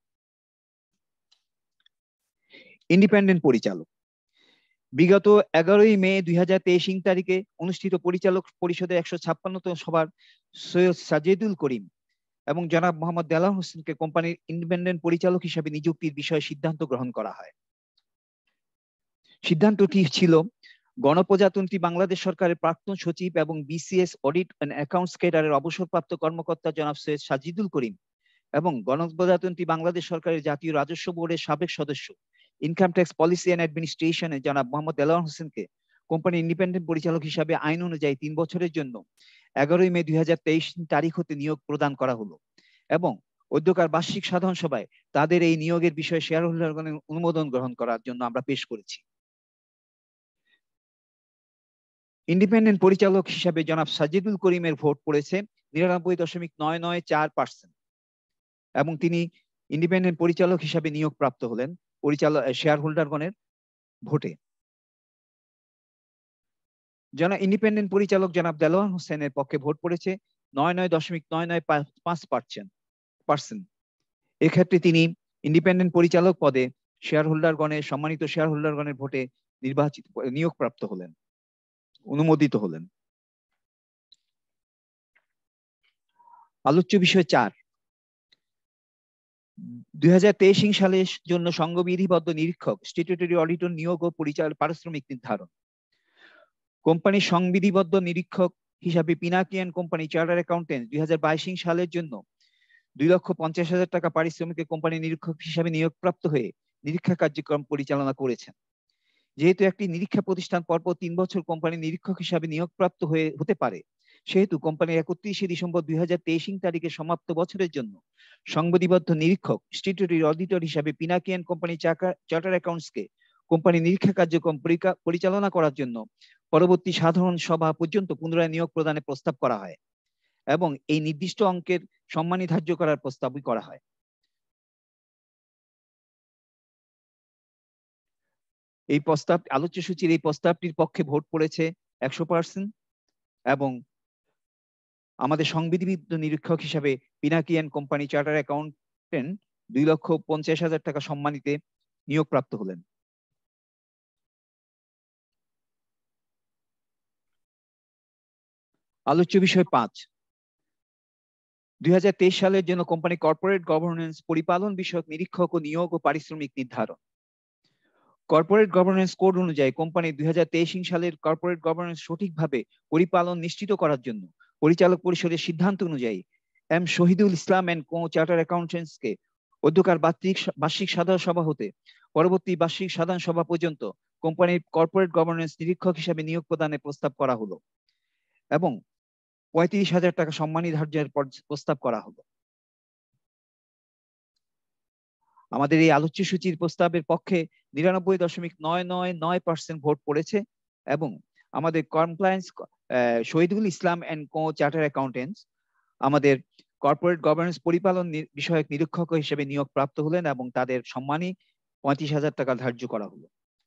ইন্ডিপেন্ডেন্ট পরিচালক বিগত এগারোই মে দুই হাজার তেইশ ইং তারিখে অনুষ্ঠিত পরিচালক পরিষদের একশো ছাপ্পান্নতম সভার সৈয়দ সাজেদুল করিম এবং জনাব মোহাম্মদ দেলাওয়ার হোসেনকে কোম্পানির ইন্ডিপেন্ডেন্ট পরিচালক হিসেবে নিযুক্তির বিষয়ে সিদ্ধান্ত গ্রহণ করা হয়। সিদ্ধান্তটি ছিল গণপ্রজাতন্ত্রী বাংলাদেশ সরকারের প্রাক্তন সচিব এবং বিসিএস অডিট অ্যান্ড অ্যাকাউন্টস ক্যাডারের অবসরপ্রাপ্ত কর্মকর্তা জনাব সৈয়দ সাজিদুল করিম এবং গণপ্রজাতন্ত্রী বাংলাদেশ সরকারের জাতীয় রাজস্ব বোর্ডের সাবেক সদস্য ইনকাম ট্যাক্স পলিসি অ্যান্ড অ্যাডমিনিস্ট্রেশনে জনাব মোহাম্মদ দেলাওয়ার হোসেনকে কোম্পানির ইন্ডিপেন্ডেন্ট পরিচালক হিসাবে আইন অনুযায়ী তিন বছরের জন্য এগারোই মে দুই হাজার তেইশ তারিখ হতে নিয়োগ প্রদান করা হলো এবং অধ্যক্ষার বার্ষিক সাধারণ সভায় তাদের এই নিয়োগের বিষয়ে শেয়ার হোল্ডারগণের অনুমোদন গ্রহণ করার জন্য আমরা পেশ করেছি। ইন্ডিপেন্ডেন্ট পরিচালক হিসাবে জনাব সাজিদুল করিমের ভোট পড়েছে নিরানব্বই দশমিক নয় নয় চার পার্সেন্ট এবং তিনি ইন্ডিপেন্ডেন্ট পরিচালক হিসাবে নিয়োগ প্রাপ্ত হলেন পরিচালক শেয়ার হোল্ডারগণের ভোটে। জনাব ইন্ডিপেন্ডেন্ট পরিচালক জনাব দেলোয়ার হোসেনের পক্ষে ভোট পড়েছে নয় নয় দশমিক নয় নয় পাঁচ পার্সেন্ট পার্সেন্ট এক্ষেত্রে তিনি ইন্ডিপেন্ডেন্ট পরিচালক পদে শেয়ার হোল্ডারগণের সম্মানিত শেয়ার হোল্ডারগণের ভোটে নির্বাচিত নিয়োগ প্রাপ্ত হলেন অনুমোদিত হলেন। আলোচ্য বিষয় চার, দুই হাজার তেইশ সালের জন্য সংবিধিবদ্ধ নিরীক্ষক স্ট্যাটুটরি অডিটর নিয়োগ ও পরিচালন পারিশ্রমিক নির্ধারণ। কোম্পানির সংবিধিবদ্ধ নিরীক্ষক হিসাবে Pinaki and company charter accountant দুই হাজার বাইশ সালের জন্য দুই লক্ষ পঞ্চাশ হাজার টাকা পারিশ্রমিকে কোম্পানি নিরীক্ষক হিসাবে নিয়োগপ্রাপ্ত হয়ে নিরীক্ষা কার্যক্রম পরিচালনা করেছেন। যেহেতু একটি নিরীক্ষা প্রতিষ্ঠান পরপর তিন বছর কোম্পানি নিরীক্ষক হিসাবে নিয়োগপ্রাপ্ত হয়ে হতে পারে, সেহেতু কোম্পানির একত্রিশে ডিসেম্বর দুই হাজার তেইশ তারিখে সমাপ্ত বছরের জন্য সংবিধিবদ্ধ নিরীক্ষক স্ট্যাটুটরি অডিটর হিসাবে পিনাকি অ্যান্ড কোম্পানি চার্টার অ্যাকাউন্টসকে কোম্পানি নিরীক্ষা কার্যক্রম পরিচালনা করার জন্য পরবর্তী সাধারণ সভা পর্যন্ত পুনরায় নিয়োগ প্রদানের প্রস্তাব করা হয় এবং এই নির্দিষ্ট অঙ্কের সম্মানী ধার্য করার প্রস্তাবই করা হয়। এই প্রস্তাব আলোচ্য সূচির এই প্রস্তাবটির পক্ষে ভোট পড়েছে একশো পার্সেন্ট এবং আমাদের সংবিধিবদ্ধ নিরীক্ষক হিসাবে Pinaki and company charter accountant দুই লক্ষ পঞ্চাশ হাজার টাকা সম্মানিতে নিয়োগপ্রাপ্ত হলেন। আলোচ্য বিষয় পাঁচ, দুই হাজার তেইশ সালের জন্য কোম্পানি কর্পোরেট গভর্নেন্স পরিপালন বিষয়ক নিরীক্ষক ও নিয়োগ ও পারিশ্রমিক নির্ধারণ। কর্পোরেট গভর্নেন্স কোড অনুযায়ী কোম্পানি দুই হাজার তেইশ সালের কর্পোরেট গভর্নেন্স সঠিকভাবে পরিপালন নিশ্চিত করার জন্য পরিচালক পরিষদের সিদ্ধান্ত অনুযায়ী M Shahidul Islam and co charter অ্যাকাউন্টেন্টসকে অধ্যকার বার্ষিক বার্ষিক সাধারণ সভা হতে পরবর্তী বার্ষিক সাধারণ সভা পর্যন্ত কোম্পানির কর্পোরেট গভর্নেন্স নিরীক্ষক হিসাবে নিয়োগ প্রদানের প্রস্তাব করা হলো এবং পঁয়ত্রিশ হাজার টাকা সম্মানী ধার্যের প্রস্তাব করা হলো। আমাদের এই আলোচ্য সূচির প্রস্তাবের পক্ষে নিরানব্বই দশমিক নয় নয় নয় পার্সেন্ট ভোট পড়েছে এবং আমাদের compliance Shahidul Islam and co charter accountants আমাদের কর্পোরেট গভর্নেন্স পরিপালন বিষয়ক নিরীক্ষক হিসেবে নিয়োগ প্রাপ্ত হলেন এবং তাদের সম্মানী পঁয়ত্রিশ হাজার টাকা ধার্য করা হলো।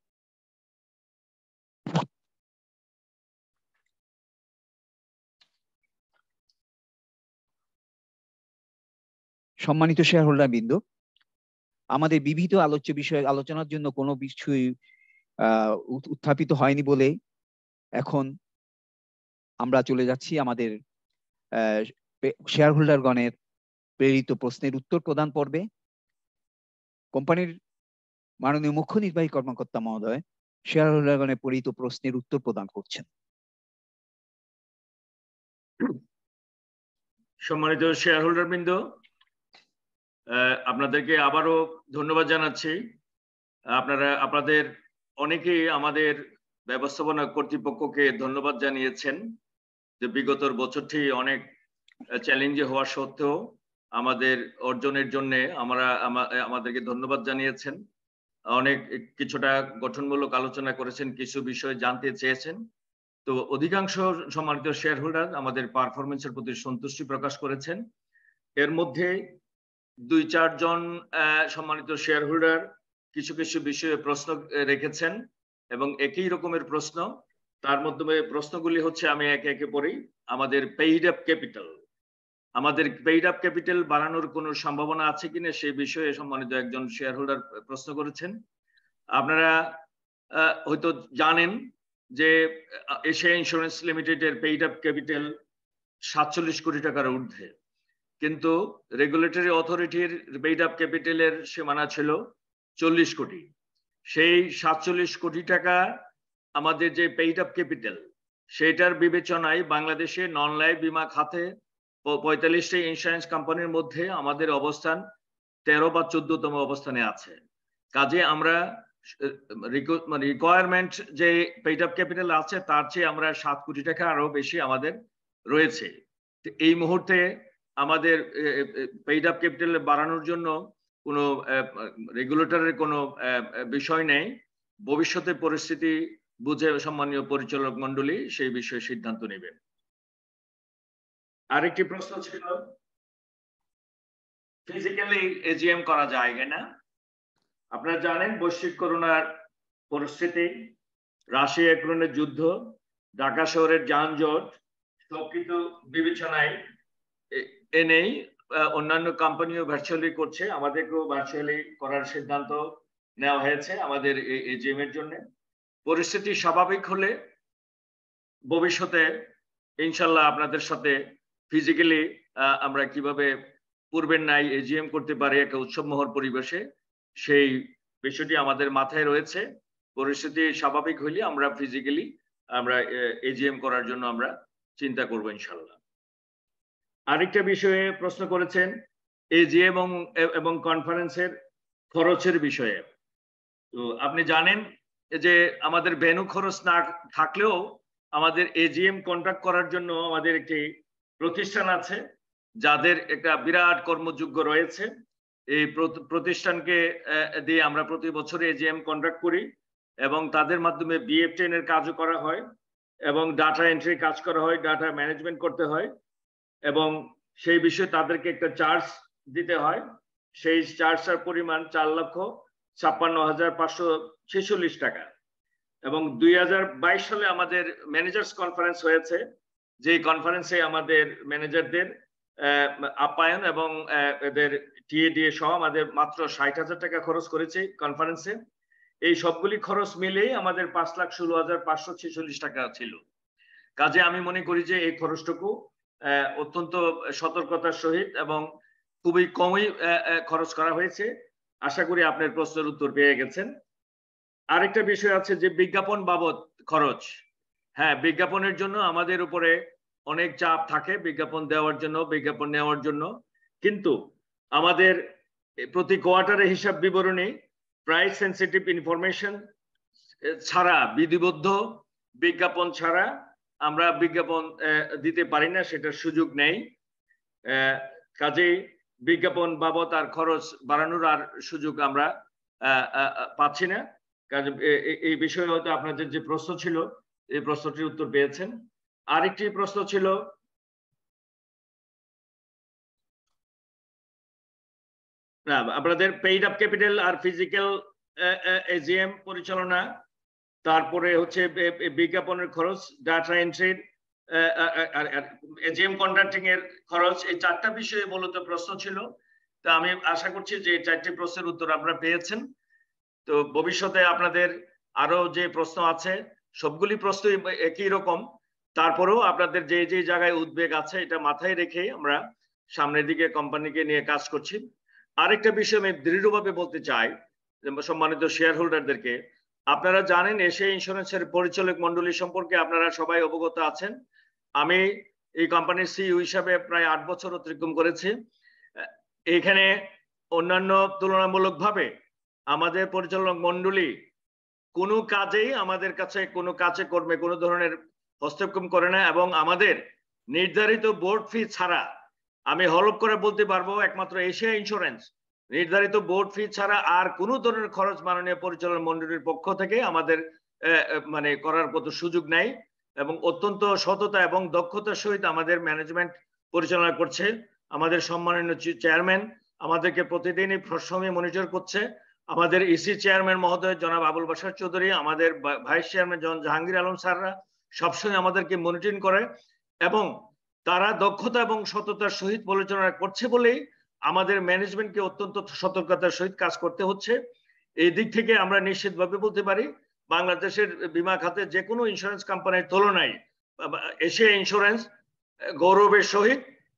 সম্মানিত শেয়ার হোল্ডার বৃন্দ, আমাদের বিবিধ আলোচ্য বিষয় আলোচনার জন্য কোনো বিষয় আহ উত্থাপিত হয়নি বলে এখন আমরা চলে যাচ্ছি আমাদের শেয়ার হোল্ডারগণের প্রেরিত প্রশ্নের উত্তর প্রদান পর্বে। কোম্পানির মাননীয় মুখ্য নির্বাহী কর্মকর্তা মহোদয় শেয়ার হোল্ডারগণের প্রেরিত প্রশ্নের উত্তর প্রদান করছেন। সম্মানিত শেয়ার হোল্ডার বৃন্দ, আপনাদেরকে আবারও ধন্যবাদ জানাচ্ছি। আপনারা আপনাদের অনেকেই আমাদের ব্যবস্থাপনা কর্তৃপক্ষকে ধন্যবাদ জানিয়েছেন যে বিগত বছরটি অনেক চ্যালেঞ্জে হওয়া সত্ত্বেও আমাদের অর্জনের জন্য আমরা আমাদেরকে ধন্যবাদ জানিয়েছেন। অনেক কিছুটা গঠনমূলক আলোচনা করেছেন, কিছু বিষয় জানতে চেয়েছেন। তো অধিকাংশ সম্মানিত শেয়ার হোল্ডার আমাদের পারফরমেন্সের প্রতি সন্তুষ্টি প্রকাশ করেছেন। এর মধ্যে দুই চারজন সম্মানিত শেয়ার হোল্ডার কিছু কিছু বিষয়ে প্রশ্ন রেখেছেন এবং একই রকমের প্রশ্ন। তার মাধ্যমে প্রশ্নগুলি হচ্ছে, আমি একে একে পড়ি। আমাদের পেইড আপ ক্যাপিটাল, আমাদের পেইড আপ ক্যাপিটাল বাড়ানোর কোনো সম্ভাবনা আছে কিনা সেই বিষয়ে সম্মানিত একজন শেয়ার হোল্ডার প্রশ্ন করেছেন। আপনারা হয়তো জানেন যে এশিয়া ইন্স্যুরেন্স লিমিটেডের পেইড আপ ক্যাপিটাল সাতচল্লিশ কোটি টাকার ঊর্ধ্বে, কিন্তু রেগুলেটরি অথরিটির পেইড আপ ক্যাপিটালের সীমানা ছিল চল্লিশ কোটি। সেই সাতচল্লিশ কোটি টাকা আমাদের যে পেইড আপ ক্যাপিটাল, সেটার বিবেচনায় বাংলাদেশে নন লাইফ বিমা খাতে পঁয়তাল্লিশটি ইন্স্যুরেন্স কোম্পানির মধ্যে আমাদের অবস্থান তেরো বা চোদ্দতম অবস্থানে আছে। কাজে আমরা রিকোয়ারমেন্ট যে পেইড আপ ক্যাপিটাল আছে তার চেয়ে আমরা সাত কোটি টাকা আরো বেশি আমাদের রয়েছে। এই মুহূর্তে আমাদের পেইড আপ ক্যাপিটাল বাড়ানোর জন্য কোনো রেগুলেটরের কোনো বিষয় নেই। ভবিষ্যতে পরিস্থিতি বুঝে সম্মানীয় পরিচালক মন্ডলী সেই বিষয়ে সিদ্ধান্ত নেবেন। আরেকটি প্রশ্ন ছিল, ফিজিক্যালি এজিএম করা যায় কিনা। আপনারা জানেন বৈশ্বিক করোনার পরিস্থিতি, রাশিয়া ইউক্রেনের যুদ্ধ, ঢাকা শহরের যানজট সবকিছু বিবেচনায় এনেই অন্যান্য কোম্পানিও ভার্চুয়ালি করছে, আমাদেরকেও ভার্চুয়ালি করার সিদ্ধান্ত নেওয়া হয়েছে আমাদের এজিএম এর জন্য। পরিস্থিতি স্বাভাবিক হলে ভবিষ্যতে ইনশাল্লাহ আপনাদের সাথে ফিজিক্যালি আমরা কিভাবে পূর্বের নাই এজিএম করতে পারে একটা উৎসবমুখর পরিবেশে, সেই বিষয়টি আমাদের মাথায় রয়েছে। পরিস্থিতি স্বাভাবিক হইলে আমরা ফিজিক্যালি আমরা এজিএম করার জন্য আমরা চিন্তা করবো ইনশাল্লাহ। আরেকটা বিষয়ে প্রশ্ন করেছেন এজিএম এবং এবং কনফারেন্সের খরচের বিষয়ে। তো আপনি জানেন যে আমাদের ভেন্যু খরচ না থাকলেও আমাদের এজিএম কন্ডাক্ট করার জন্য আমাদের একটি প্রতিষ্ঠান আছে যাদের একটা বিরাট কর্মযোগ্য রয়েছে। এই প্রতিষ্ঠানকে দিয়ে আমরা প্রতি বছর এজিএম কন্ডাক্ট করি এবং তাদের মাধ্যমে বিএফ টেন এর কাজও করা হয় এবং ডাটা এন্ট্রি কাজ করা হয়, ডাটা ম্যানেজমেন্ট করতে হয় এবং সেই বিষয়ে তাদেরকে একটা চার্জ দিতে হয়। সেই চার্জের পরিমাণ চার লক্ষ ছাপ্পান্ন হাজার পাঁচশো ছেচল্লিশ টাকা। এবং দুই হাজার বাইশ সালে আমাদের ম্যানেজার্স কনফারেন্স হয়েছে, যে কনফারেন্সে আমাদের ম্যানেজারদের আপ্যায়ন এবং এদের টিএডিএ সহ আমাদের মাত্র ষাট হাজার টাকা খরচ করেছে কনফারেন্সে। এই সবগুলি খরচ মিলেই আমাদের পাঁচ লাখ ষোলো হাজার পাঁচশো ছেচল্লিশ টাকা ছিল। কাজে আমি মনে করি যে এই খরচটুকু অত্যন্ত সতর্কতার সহিত এবং খুবই কমই খরচ করা হয়েছে। আশা করি আপনার প্রশ্নের উত্তর পেয়ে গেছেন। আরেকটা বিষয় আছে যে বিজ্ঞাপন বাবদ খরচ। হ্যাঁ, বিজ্ঞাপনের জন্য আমাদের উপরে অনেক চাপ থাকে বিজ্ঞাপন দেওয়ার জন্য, বিজ্ঞাপন নেওয়ার জন্য, কিন্তু আমাদের প্রতি কোয়ার্টারে হিসাব বিবরণী প্রাইস সেন্সিটিভ ইনফরমেশন ছাড়া, বিধিবদ্ধ বিজ্ঞাপন ছাড়া আমরা বিজ্ঞাপন দিতে পারি না, সেটার সুযোগ নেই। কাজেই বিজ্ঞাপন বাবদ আর খরচ বাড়ানোর আর সুযোগ আমরা পাচ্ছি না। কাজে এই বিষয়ে হয়তো আপনাদের যে প্রশ্ন ছিল এই প্রশ্নটির উত্তর পেয়েছেন। আরেকটি প্রশ্ন ছিল না আপনাদের পেইড আপ ক্যাপিটাল আর ফিজিক্যাল এজিএম পরিচালনা, তারপরে হচ্ছে বিজ্ঞাপনের খরচ, ডাটা এন্ট্রির, এজিএম কন্ডাক্টিং এর খরচ, এই চারটা বিষয়ে মূলত প্রশ্ন ছিল। তা আমি আশা করছি যে চারটি প্রশ্নের উত্তর আপনারা পেয়েছেন। তো ভবিষ্যতে আপনাদের আরো যে প্রশ্ন আছে সবগুলি প্রশ্ন একই রকম, তারপরেও আপনাদের যে যে জায়গায় উদ্বেগ আছে এটা মাথায় রেখে আমরা সামনের দিকে কোম্পানিকে নিয়ে কাজ করছি। আরেকটা বিষয় আমি দৃঢ়ভাবে বলতে চাই সম্মানিত শেয়ার হোল্ডারদেরকে, আপনারা জানেন এশিয়া ইন্স্যুরেন্সের পরিচালক মন্ডলী সম্পর্কে আপনারা সবাই অবগত আছেন। আমি এই কোম্পানির সিইও হিসাবে প্রায় আট বছর অতিক্রম করেছি। এখানে অন্যান্য তুলনামূলকভাবে আমাদের পরিচালক মন্ডলী কোনো কাজেই আমাদের কাছে কোনো কাজে কর্মে কোনো ধরনের হস্তক্ষেপ করে না এবং আমাদের নির্ধারিত বোর্ড ফি ছাড়া, আমি হলফ করে বলতে পারবো একমাত্র এশিয়া ইন্স্যুরেন্স নির্ধারিত বোর্ড ফি ছাড়া আর কোনো ধরনের খরচ মাননীয় পরিচালন মন্ডলীর পক্ষ থেকে আমাদের মানে করার কত সুযোগ নাই এবং অত্যন্ত সততা এবং দক্ষতার সহিত আমাদের ম্যানেজমেন্ট পরিচালনা করছে। আমাদের সম্মাননীয় চেয়ারম্যান আমাদেরকে প্রতিদিনই সবসময় মনিটর করছে। আমাদের ইসি চেয়ারম্যান মহোদয় জনাব আবুল বাশার চৌধুরী, আমাদের ভাইস চেয়ারম্যান জন জাহাঙ্গীর আলম স্যাররা সবসময় আমাদেরকে মনিটরিং করে এবং তারা দক্ষতা এবং সততার সহিত পরিচালনা করছে বলেই আমাদের ম্যানেজমেন্টকে অত্যন্ত সতর্কতার সহিত কাজ করতে হচ্ছে। এই দিক থেকে আমরা নিশ্চিতভাবে বলতে পারি বাংলাদেশের বীমা খাতে যে কোনো ইন্স্যুরেন্স কোম্পানির তুলনায় এশিয়া ইন্স্যুরেন্স গৌরবের সহিত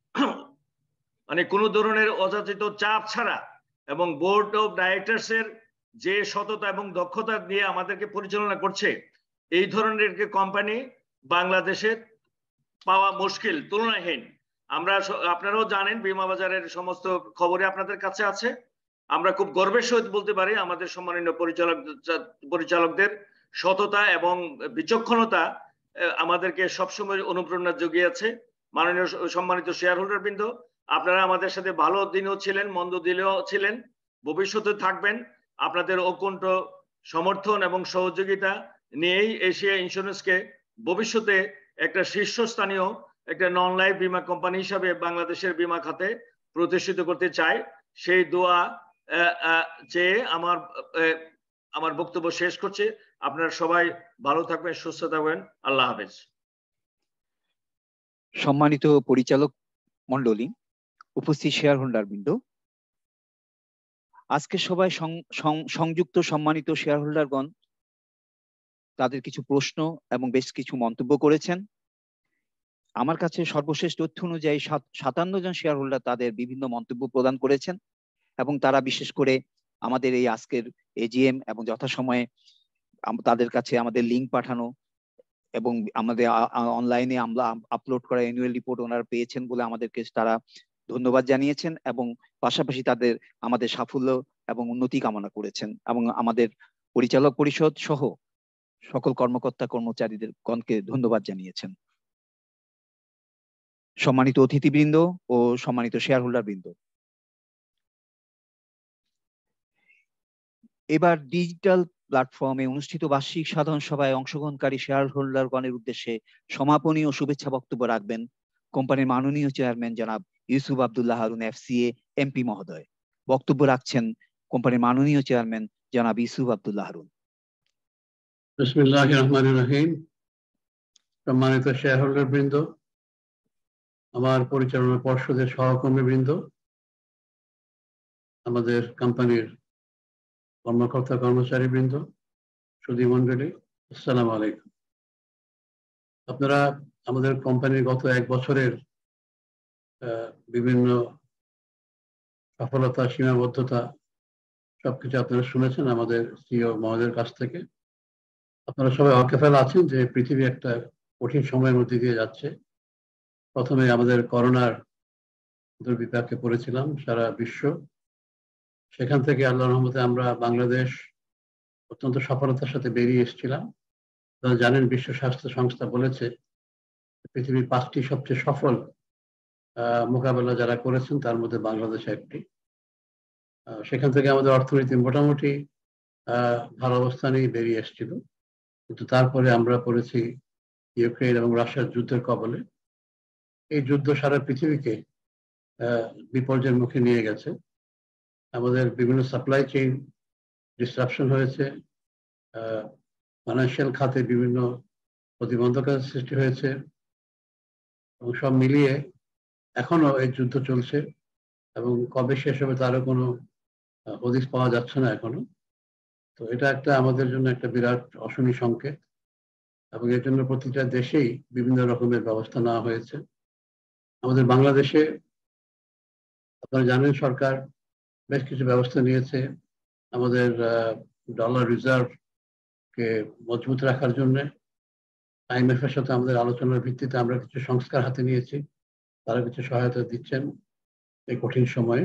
মানে কোনো ধরনের অযাচিত চাপ ছাড়া এবং বোর্ড অফ ডাইরেক্টরস এর যে সততা এবং দক্ষতা দিয়ে আমাদেরকে পরিচালনা করছে, এই ধরনের কোম্পানি বাংলাদেশে পাওয়া মুশকিল, তুলনাহীন। আমরা আপনারাও জানেন বীমা বাজারের সমস্ত খবরে আপনাদের কাছে আছে। আমরা খুব গর্বের সহিত বলতে পারি আমাদের সম্মানীয় পরিচালক পরিচালকদের সততা এবং বিচক্ষণতা আমাদেরকে সবসময় অনুপ্রেরণা জুগিয়েছে। মাননীয় সম্মানিত শেয়ার হোল্ডার বৃন্দ, আপনারা আমাদের সাথে ভালো দিনেও ছিলেন, মন্দ দিনেও ছিলেন, ভবিষ্যতে থাকবেন। আপনাদের অকুণ্ঠ সমর্থন এবং সহযোগিতা নিয়েই এশিয়া ইন্স্যুরেন্সকে ভবিষ্যতে একটা শীর্ষস্থানীয় একটা নন লাইফ বীমা কোম্পানি হিসাবে বাংলাদেশের বীমা খাতে প্রতিষ্ঠিত করতে চাই। সেই দোয়া চেয়ে আমার আমার বক্তব্য শেষ করছি। আপনারা সবাই ভালো থাকবেন, সুস্থ থাকবেন। আল্লাহ হাফেজ। সম্মানিত পরিচালক মন্ডলী, উপস্থিত শেয়ার হোল্ডার বৃন্দ, আজকে সবাই সংযুক্ত সম্মানিত শেয়ার হোল্ডারগণ তাদের কিছু প্রশ্ন এবং বেশ কিছু মন্তব্য করেছেন। আমার কাছে সর্বশেষ তথ্য অনুযায়ী সাতান্ন জন শেয়ার হোল্ডার তাদের বিভিন্ন মন্তব্য প্রদান করেছেন এবং তারা বিশেষ করে আমাদের এই আজকের এজিএম এবং যথাসময়ে তাদের কাছে আমাদের লিঙ্ক পাঠানো এবং আমাদের অনলাইনে আমরা আপলোড করা অ্যানুয়াল রিপোর্ট ওনারা পেয়েছেন বলে আমাদেরকে তারা ধন্যবাদ জানিয়েছেন এবং পাশাপাশি তাদের আমাদের সাফল্য এবং উন্নতি কামনা করেছেন এবং আমাদের পরিচালক পরিষদ সহ সকল কর্মকর্তা কর্মচারীদের গণকে ধন্যবাদ জানিয়েছেন। সম্মানিত অতিথিবৃন্দ ও সম্মানিত শেয়ার হোল্ডার বৃন্দ, এবার ডিজিটাল প্ল্যাটফর্মে অনুষ্ঠিত বার্ষিক সাধারণ সভায় অংশগ্রহণকারী শেয়ার হোল্ডারগণের উদ্দেশ্যে সমাপনী ও শুভেচ্ছা বক্তব্য রাখবেন কোম্পানির মাননীয় চেয়ারম্যান জনাব ইউসুফ আব্দুল্লাহ হারুন এফসিএ এমপি মহোদয়। বক্তব্য রাখছেন কোম্পানির মাননীয় চেয়ারম্যান জনাব ইউসুফ আব্দুল্লাহ হারুন। বিসমিল্লাহির রহমানির রহিম। সম্মানিত শেয়ার হোল্ডার বৃন্দ, আমার পরিচালনা পর্ষদের সহকর্মী বৃন্দ, আমাদের কোম্পানির কর্মকর্তা কর্মচারী বৃন্দ, সুধী মন্ডলী, আসসালামু আলাইকুম। আপনারা আমাদের কোম্পানির গত এক বছরের বিভিন্ন সফলতা, সীমাবদ্ধতা সবকিছু আপনারা শুনেছেন আমাদের সিইও মহোদয়ের কাছ থেকে। আপনারা সবাই ওয়াকিফাল আছেন যে পৃথিবী একটা কঠিন সময়ের মধ্যে দিয়ে যাচ্ছে। প্রথমে আমাদের করোনার দুর্বিপাকে পড়েছিলাম সারা বিশ্ব, সেখান থেকে আল্লাহর রহমতে আমরা বাংলাদেশ অত্যন্ত সফলতার সাথে বেরিয়ে এসেছিলাম। আপনারা জানেন বিশ্ব স্বাস্থ্য সংস্থা বলেছে পৃথিবীর পাঁচটি সবচেয়ে সফল মোকাবেলা যারা করেছেন তার মধ্যে বাংলাদেশ একটি। সেখান থেকে আমাদের অর্থনীতি মোটামুটি ভালো অবস্থানেই বেরিয়ে এসেছিল, কিন্তু তারপরে আমরা পড়েছি ইউক্রেন এবং রাশিয়ার যুদ্ধের কবলে। এই যুদ্ধ সারা পৃথিবীকে বিপর্যয়ের মুখে নিয়ে গেছে। আমাদের বিভিন্ন সাপ্লাই চেইন ডিসরাপশন হয়েছে, ফাইন্যান্সিয়াল খাতে বিভিন্ন প্রতিবন্ধকতার সৃষ্টি হয়েছে এবং সব মিলিয়ে এখনো এই যুদ্ধ চলছে এবং কবে শেষ হবে তারও কোনো হদিস পাওয়া যাচ্ছে না এখনো। তো এটা একটা আমাদের জন্য একটা বিরাট অশনি সংকেত এবং এর জন্য প্রতিটা দেশেই বিভিন্ন রকমের ব্যবস্থা নেওয়া হয়েছে। আমাদের বাংলাদেশে আপনারা জানেন সরকার বেশ কিছু ব্যবস্থা নিয়েছে আমাদের ডলার রিজার্ভকে মজবুত রাখার জন্য। আইএমএফ এর সাথে আমাদের আলোচনার ভিত্তিতে আমরা কিছু সংস্কার হাতে নিয়েছি, তারা কিছু সহায়তা দিচ্ছেন এই কঠিন সময়ে।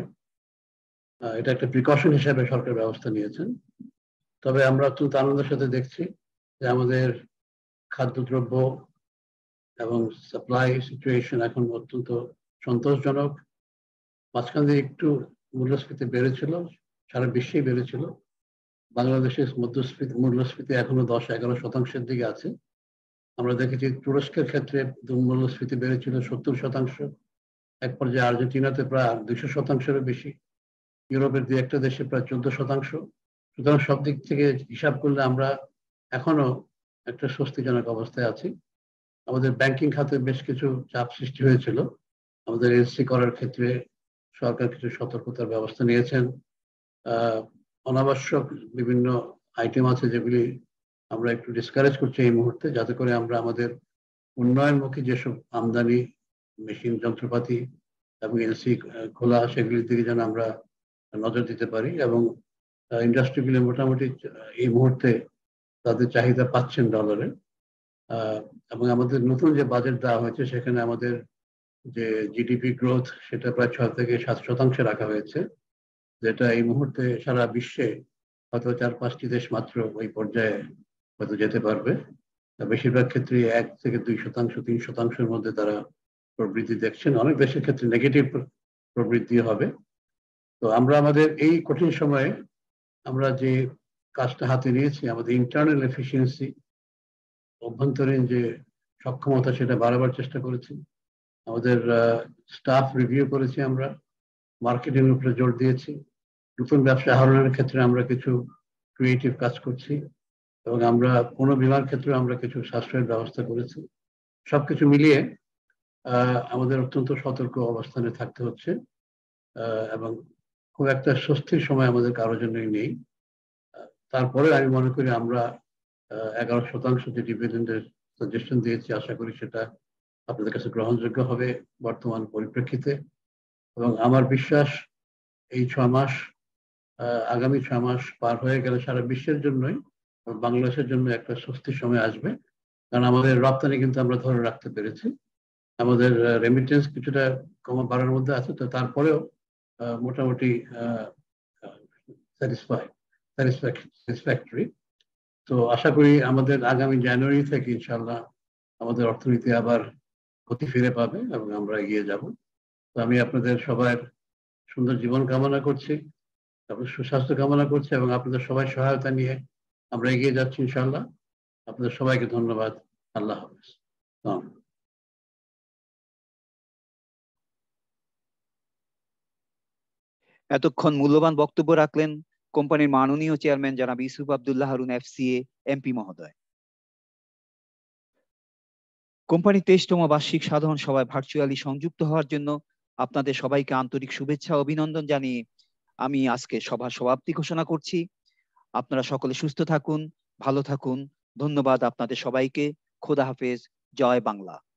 এটা একটা প্রিকশন হিসেবে সরকার ব্যবস্থা নিয়েছেন। তবে আমরা অত্যন্ত আনন্দের সাথে দেখছি যে আমাদের খাদ্যদ্রব্য এবং সাপ্লাই সিচুয়েশন এখন অত্যন্ত সন্তোষজনক। মাঝখান দিয়ে একটু মূল্যস্ফীতি বেড়েছিল, সারা বিশ্বেই বেড়েছিল। বাংলাদেশের মধ্যস্ফীতি মূল্যস্ফীতি এখনো দশ এগারো শতাংশের দিকে আছে। আমরা দেখেছি তুরস্কের ক্ষেত্রে মূল্যস্ফীতি বেড়েছিল সত্তর শতাংশ, এক পর্যায়ে আর্জেন্টিনাতে প্রায় দুইশো শতাংশেরও বেশি, ইউরোপের দু একটা দেশে প্রায় চোদ্দ শতাংশ। সুতরাং সব দিক থেকে হিসাব করলে আমরা এখনো একটা স্বস্তিজনক অবস্থায় আছি। আমাদের ব্যাংকিং খাতে বেশ কিছু চাপ সৃষ্টি হয়েছিল, আমাদের এলসি করার ক্ষেত্রে সরকার কিছু সতর্কতার ব্যবস্থা নিয়েছেন। আহ অনাবশ্যক বিভিন্ন আইটেম আছে যেগুলি আমরা একটু ডিসকারেজ করছি এই মুহূর্তে, যাতে করে আমরা আমাদের উন্নয়নমুখী যেসব আমদানি মেশিন যন্ত্রপাতি এবং এলসি খোলা সেগুলির দিকে যেন আমরা নজর দিতে পারি এবং ইন্ডাস্ট্রিগুলি মোটামুটি এই মুহূর্তে তাদের চাহিদা পাচ্ছেন ডলারে। এবং আমাদের নতুন যে বাজেট দেওয়া হয়েছে সেখানে আমাদের যে জিডিপি গ্রোথ সেটা প্রায় ছয় থেকে সাত শতাংশে রাখা হয়েছে, যেটা এই মুহূর্তে সারা বিশ্বে হয়তো চার পাঁচটি দেশ মাত্র ওই পর্যায়ে হয়তো যেতে পারবে। বেশিরভাগ ক্ষেত্রে এক থেকে দুই শতাংশ তিন শতাংশের মধ্যে তারা প্রবৃদ্ধি দেখছেন, অনেক দেশের ক্ষেত্রে নেগেটিভ প্রবৃদ্ধি হবে। তো আমরা আমাদের এই কঠিন সময়ে আমরা যে কাজটা হাতে নিয়েছি, আমাদের ইন্টারনাল এফিসিয়েন্সি অভ্যন্তরীণ যে সক্ষমতা সেটা বাড়াবার চেষ্টা করেছি। আমাদের স্টাফ রিভিউ করেছি, আমরা মার্কেটিং এর উপরে জোর দিয়েছি, নতুন ব্যবসা আহরণের ক্ষেত্রে আমরা কিছু ক্রিয়েটিভ কাজ করছি এবং আমরা কোনো বিমার ক্ষেত্রে আমরা কিছু সাশ্রয়ের ব্যবস্থা করেছি। সবকিছু মিলিয়ে আহ আমাদের অত্যন্ত সতর্ক অবস্থানে থাকতে হচ্ছে এবং খুব একটা স্বস্তির সময় আমাদের কারোর জন্যই নেই। তারপরে আমি মনে করি আমরা এগারো শতাংশ যে ডিভিডেন্ডের সাজেশন দিয়েছি, আশা করি সেটা আপনাদের কাছে গ্রহণযোগ্য হবে বর্তমান পরিপ্রেক্ষিতে। এবং আমার বিশ্বাস এই ছ মাস আগামী ছ মাস পার হয়ে গেলে সারা বিশ্বের জন্যই, বাংলাদেশের জন্য একটা স্বস্তির সময় আসবে। কারণ আমাদের রপ্তানি কিন্তু আমরা ধরে রাখতে পেরেছি, আমাদের রেমিটেন্স কিছুটা কমা বাড়ার মধ্যে আছে, তো তারপরেও মোটামুটি স্যাটিসফাই স্যাটিসফ্যাক্টরি। তো আশা করি আমাদের আগামী জানুয়ারি থেকে ইনশাল্লাহ আমাদের অর্থনীতি আবার গতি ফিরে পাবে এবং আমরা এগিয়ে যাব। তো আমি আপনাদের সবার সুন্দর জীবন কামনা করছি, আপনাদের সুস্বাস্থ্য কামনা করছি এবং আপনাদের সবাই সহায়তা নিয়ে আমরা এগিয়ে যাচ্ছি ইনশাল্লাহ। আপনাদের সবাইকে ধন্যবাদ। আল্লাহ হাফেজ। এতক্ষণ মূল্যবান বক্তব্য রাখলেন কোম্পানির মাননীয় চেয়ারম্যান জনাব ইউসুফ আব্দুল্লাহ হারুন এফসিএ এমপি মহোদয়। কোম্পানির তেইশতম বার্ষিক সাধারণ সভায় ভার্চুয়ালি সংযুক্ত হওয়ার জন্য আপনাদের সবাইকে আন্তরিক শুভেচ্ছা ও অভিনন্দন জানিয়ে আমি আজকে সভার সমাপ্তি ঘোষণা করছি। আপনারা সকলে সুস্থ থাকুন, ভালো থাকুন। ধন্যবাদ আপনাদের সবাইকে। খোদা হাফেজ। জয় বাংলা।